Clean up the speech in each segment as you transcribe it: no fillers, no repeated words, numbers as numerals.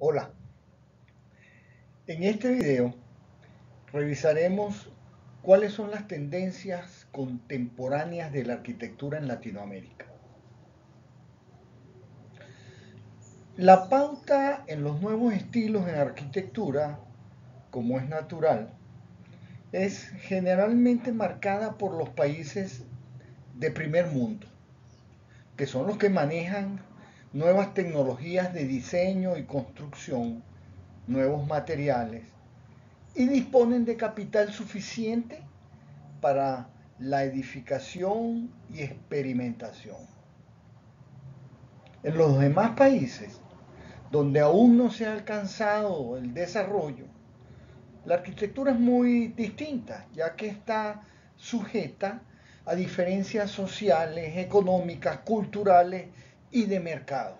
Hola, en este video revisaremos cuáles son las tendencias contemporáneas de la arquitectura en Latinoamérica. La pauta en los nuevos estilos en arquitectura, como es natural, es generalmente marcada por los países de primer mundo, que son los que manejan nuevas tecnologías de diseño y construcción, nuevos materiales, y disponen de capital suficiente para la edificación y experimentación. En los demás países, donde aún no se ha alcanzado el desarrollo, la arquitectura es muy distinta, ya que está sujeta a diferencias sociales, económicas, culturales y de mercado.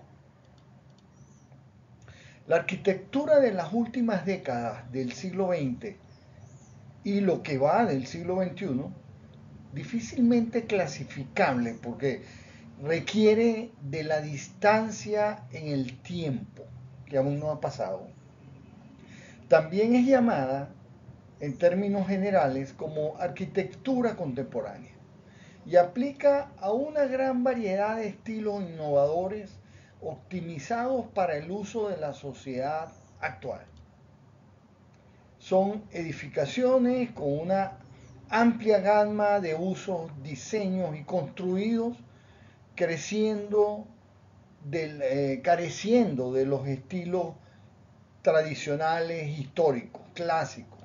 La arquitectura de las últimas décadas del siglo XX y lo que va del siglo XXI difícilmente clasificable porque requiere de la distancia en el tiempo que aún no ha pasado. También es llamada, en términos generales, como arquitectura contemporánea y aplica a una gran variedad de estilos innovadores optimizados para el uso de la sociedad actual. Son edificaciones con una amplia gama de usos, diseños y construidos, careciendo de los estilos tradicionales, históricos, clásicos.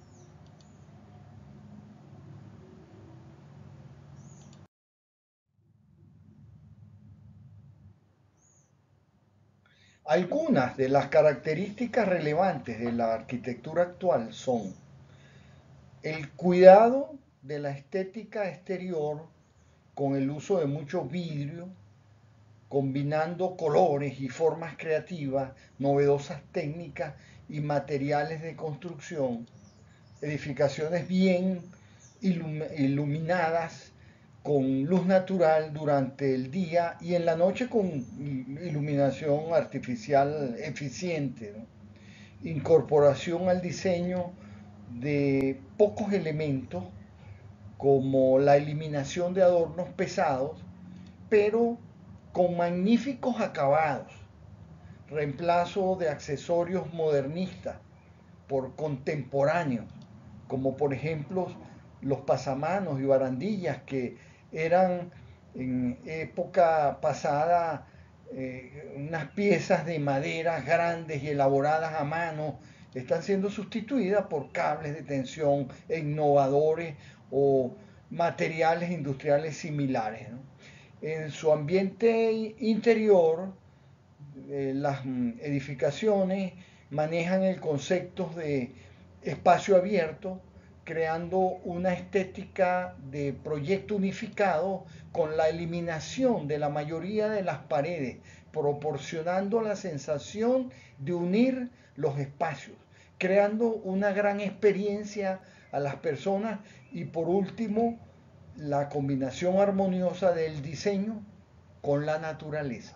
Algunas de las características relevantes de la arquitectura actual son el cuidado de la estética exterior con el uso de mucho vidrio, combinando colores y formas creativas, novedosas técnicas y materiales de construcción, edificaciones bien iluminadas con luz natural durante el día y en la noche con iluminación artificial eficiente, ¿no? Incorporación al diseño de pocos elementos como la eliminación de adornos pesados, pero con magníficos acabados, reemplazo de accesorios modernistas por contemporáneos, como por ejemplo los pasamanos y barandillas que eran en época pasada unas piezas de madera grandes y elaboradas a mano, están siendo sustituidas por cables de tensión innovadores o materiales industriales similares, ¿no? En su ambiente interior, las edificaciones manejan el concepto de espacio abierto, creando una estética de proyecto unificado con la eliminación de la mayoría de las paredes, proporcionando la sensación de unir los espacios, creando una gran experiencia a las personas y por último, la combinación armoniosa del diseño con la naturaleza.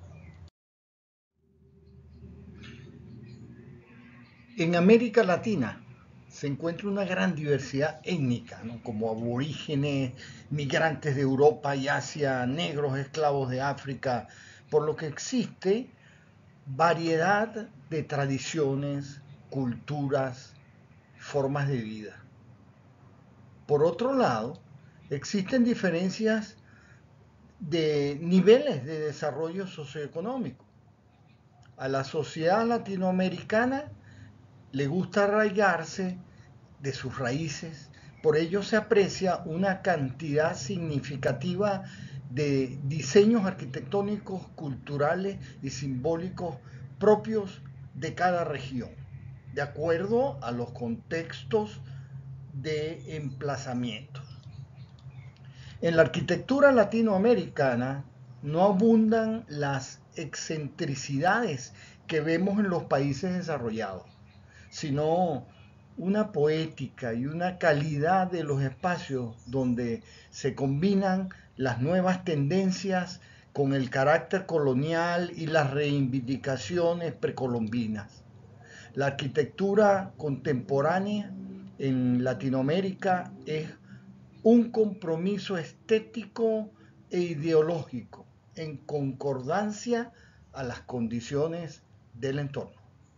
En América Latina se encuentra una gran diversidad étnica, ¿no? Como aborígenes, migrantes de Europa y Asia, negros, esclavos de África, por lo que existe variedad de tradiciones, culturas, formas de vida. Por otro lado, existen diferencias de niveles de desarrollo socioeconómico. A la sociedad latinoamericana le gusta arraigarse de sus raíces, por ello se aprecia una cantidad significativa de diseños arquitectónicos, culturales y simbólicos propios de cada región, de acuerdo a los contextos de emplazamiento. En la arquitectura latinoamericana no abundan las excentricidades que vemos en los países desarrollados, sino una poética y una calidad de los espacios donde se combinan las nuevas tendencias con el carácter colonial y las reivindicaciones precolombinas. La arquitectura contemporánea en Latinoamérica es un compromiso estético e ideológico en concordancia a las condiciones del entorno.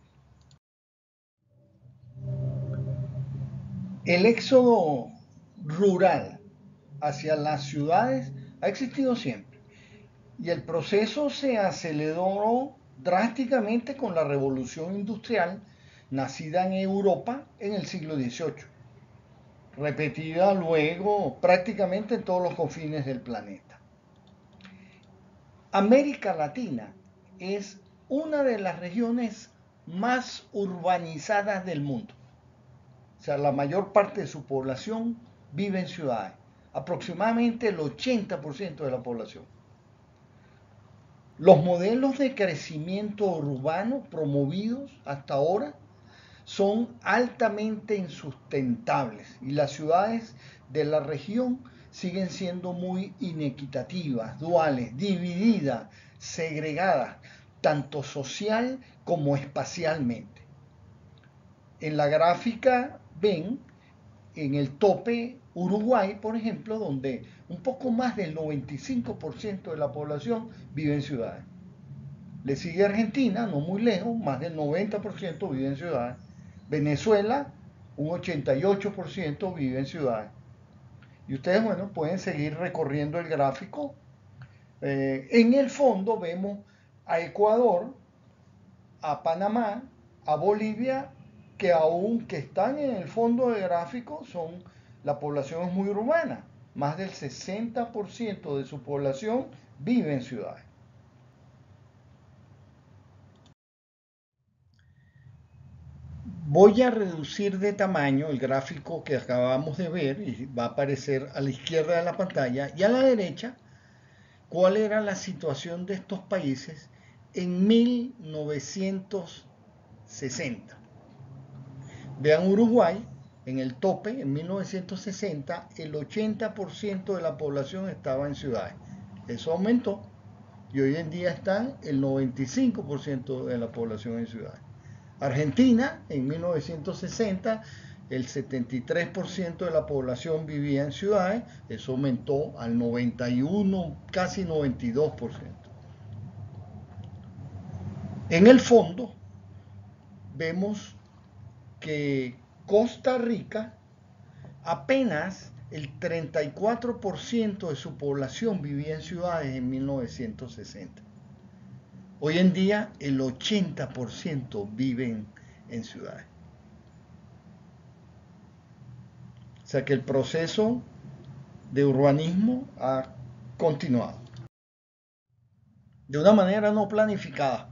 El éxodo rural hacia las ciudades ha existido siempre y el proceso se aceleró drásticamente con la revolución industrial nacida en Europa en el siglo XVIII, repetida luego prácticamente en todos los confines del planeta. América Latina es una de las regiones más urbanizadas del mundo. O sea, la mayor parte de su población vive en ciudades, aproximadamente el 80% de la población. Los modelos de crecimiento urbano promovidos hasta ahora son altamente insustentables y las ciudades de la región siguen siendo muy inequitativas, duales, divididas, segregadas, tanto social como espacialmente. En la gráfica ven en el tope Uruguay, por ejemplo, donde un poco más del 95% de la población vive en ciudades. Le sigue Argentina, no muy lejos, más del 90% vive en ciudades. Venezuela, un 88% vive en ciudades. Y ustedes, bueno, pueden seguir recorriendo el gráfico. En el fondo vemos a Ecuador, a Panamá, a Bolivia, que aunque están en el fondo del gráfico, la población es muy urbana. Más del 60% de su población vive en ciudades. Voy a reducir de tamaño el gráfico que acabamos de ver y va a aparecer a la izquierda de la pantalla y a la derecha cuál era la situación de estos países en 1960. Vean Uruguay, en el tope, en 1960, el 80% de la población estaba en ciudades. Eso aumentó y hoy en día está el 95% de la población en ciudades. Argentina, en 1960, el 73% de la población vivía en ciudades, eso aumentó al 91, casi 92%. En el fondo, vemos que Costa Rica apenas el 34% de su población vivía en ciudades en 1960. Hoy en día el 80% viven en ciudades. O sea que el proceso de urbanismo ha continuado de una manera no planificada.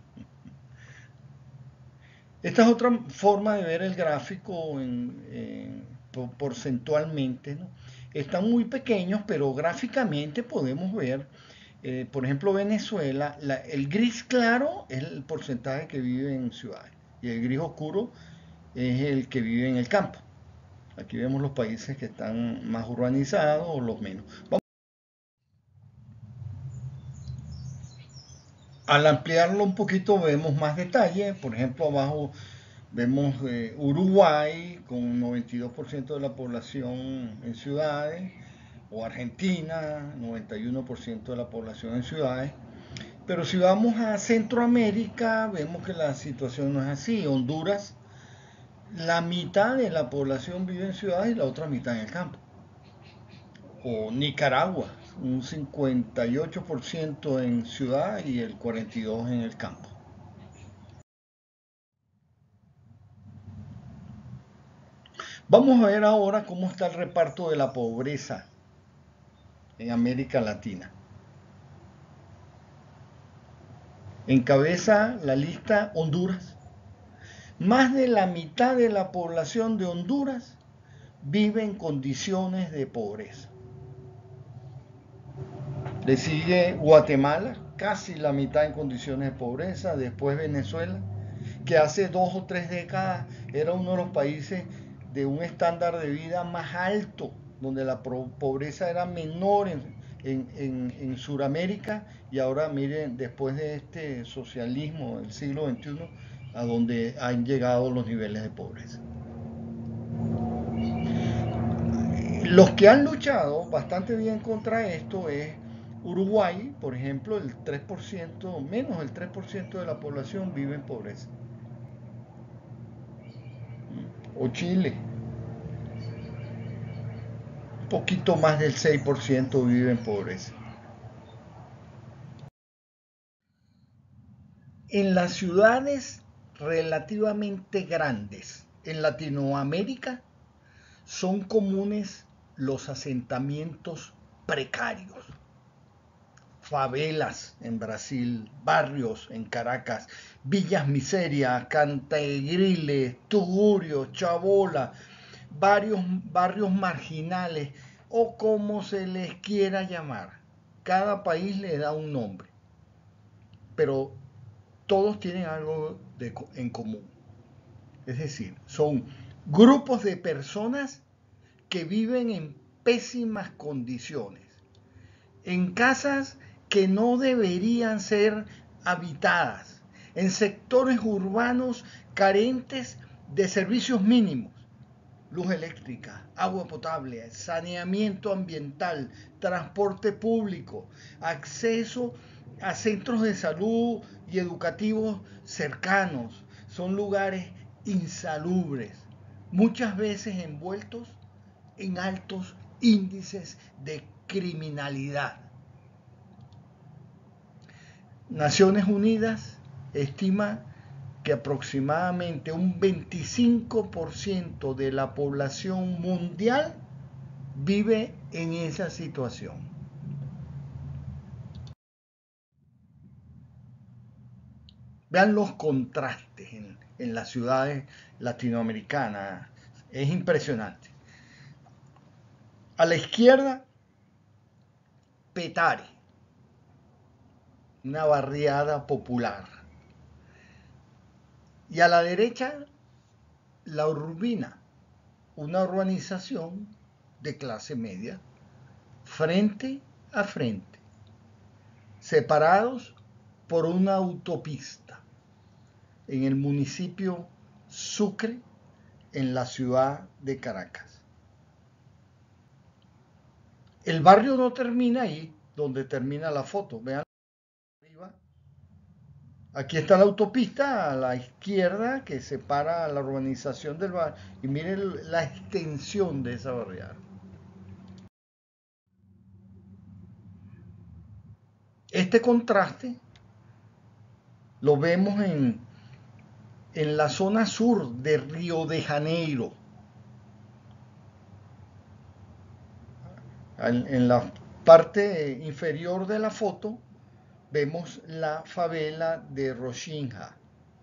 Esta es otra forma de ver el gráfico porcentualmente, ¿no? Están muy pequeños, pero gráficamente podemos ver, por ejemplo, Venezuela, el gris claro es el porcentaje que vive en ciudades y el gris oscuro es el que vive en el campo. Aquí vemos los países que están más urbanizados o los menos. Al ampliarlo un poquito vemos más detalle, por ejemplo abajo vemos Uruguay con un 92% de la población en ciudades, o Argentina, 91% de la población en ciudades. Pero si vamos a Centroamérica vemos que la situación no es así. Honduras, la mitad de la población vive en ciudades y la otra mitad en el campo. O Nicaragua, un 58% en ciudad y el 42% en el campo. Vamos a ver ahora cómo está el reparto de la pobreza en América Latina. Encabeza la lista Honduras. Más de la mitad de la población de Honduras vive en condiciones de pobreza. Le sigue Guatemala, casi la mitad en condiciones de pobreza. Después Venezuela, que hace 2 o 3 décadas era uno de los países de un estándar de vida más alto, donde la pobreza era menor en Sudamérica, y ahora miren, después de este socialismo del siglo XXI, a donde han llegado los niveles de pobreza. Los que han luchado bastante bien contra esto es Uruguay, por ejemplo, el 3%, menos del 3% de la población vive en pobreza. O Chile, un poquito más del 6% vive en pobreza. En las ciudades relativamente grandes en Latinoamérica son comunes los asentamientos precarios, favelas en Brasil, barrios en Caracas, villas miseria, Cantegriles, Tugurio, Chabola, varios barrios marginales o como se les quiera llamar. Cada país le da un nombre, pero todos tienen algo en común. Es decir, son grupos de personas que viven en pésimas condiciones, en casas que no deberían ser habitadas, en sectores urbanos carentes de servicios mínimos: luz eléctrica, agua potable, saneamiento ambiental, transporte público, acceso a centros de salud y educativos cercanos. Son lugares insalubres, muchas veces envueltos en altos índices de criminalidad. Naciones Unidas estima que aproximadamente un 25% de la población mundial vive en esa situación. Vean los contrastes en las ciudades latinoamericanas, es impresionante. A la izquierda, Petare, una barriada popular. Y a la derecha, La Urbina, una urbanización de clase media, frente a frente, separados por una autopista en el municipio Sucre, en la ciudad de Caracas. El barrio no termina ahí, donde termina la foto. Vean arriba. Aquí está la autopista a la izquierda que separa la urbanización del barrio. Y miren la extensión de esa barriada. Este contraste lo vemos en la zona sur de Río de Janeiro. En la parte inferior de la foto vemos la favela de Rochinha.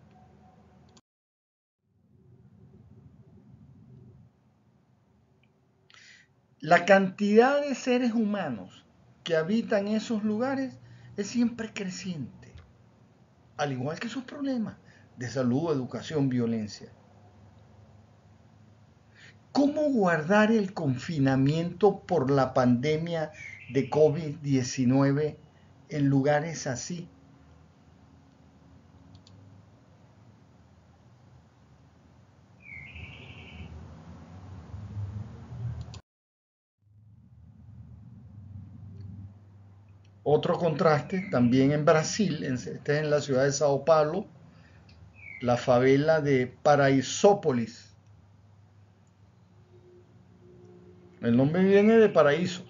La cantidad de seres humanos que habitan esos lugares es siempre creciente, al igual que sus problemas de salud, educación, violencia. ¿Cómo guardar el confinamiento por la pandemia de COVID-19 en lugares así? Otro contraste también en Brasil, este es en la ciudad de Sao Paulo, la favela de Paraisópolis. El nombre viene de paraíso.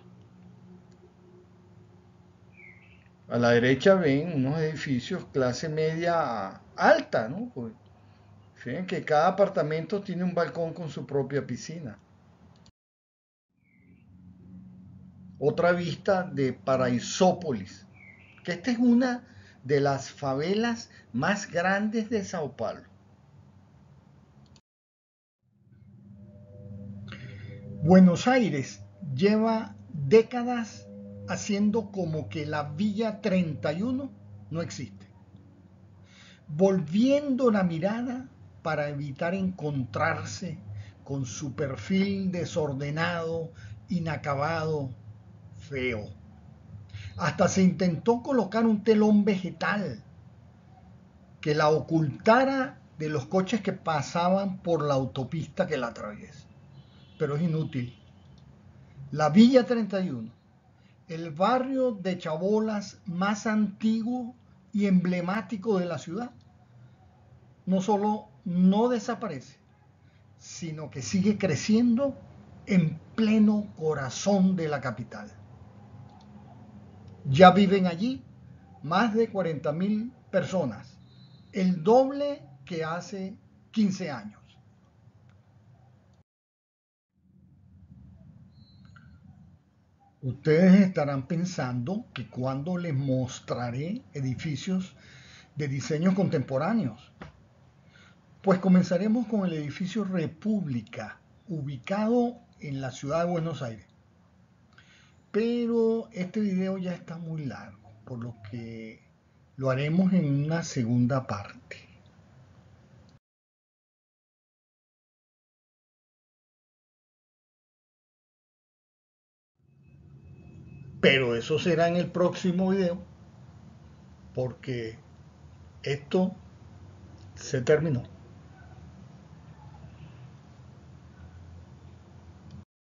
A la derecha ven unos edificios clase media alta, ¿no? Pues, fíjense que cada apartamento tiene un balcón con su propia piscina. Otra vista de Paraisópolis, que esta es una de las favelas más grandes de Sao Paulo. Buenos Aires lleva décadas haciendo como que la Villa 31 no existe, volviendo la mirada para evitar encontrarse con su perfil desordenado, inacabado, feo. Hasta se intentó colocar un telón vegetal que la ocultara de los coches que pasaban por la autopista que la atraviesa. Pero es inútil. La Villa 31, el barrio de chabolas más antiguo y emblemático de la ciudad, no solo no desaparece, sino que sigue creciendo en pleno corazón de la capital. Ya viven allí más de 40.000 personas, el doble que hace 15 años. Ustedes estarán pensando que cuando les mostraré edificios de diseños contemporáneos, pues comenzaremos con el edificio República, ubicado en la ciudad de Buenos Aires. Pero este video ya está muy largo, por lo que lo haremos en una segunda parte. Pero eso será en el próximo video, porque esto se terminó.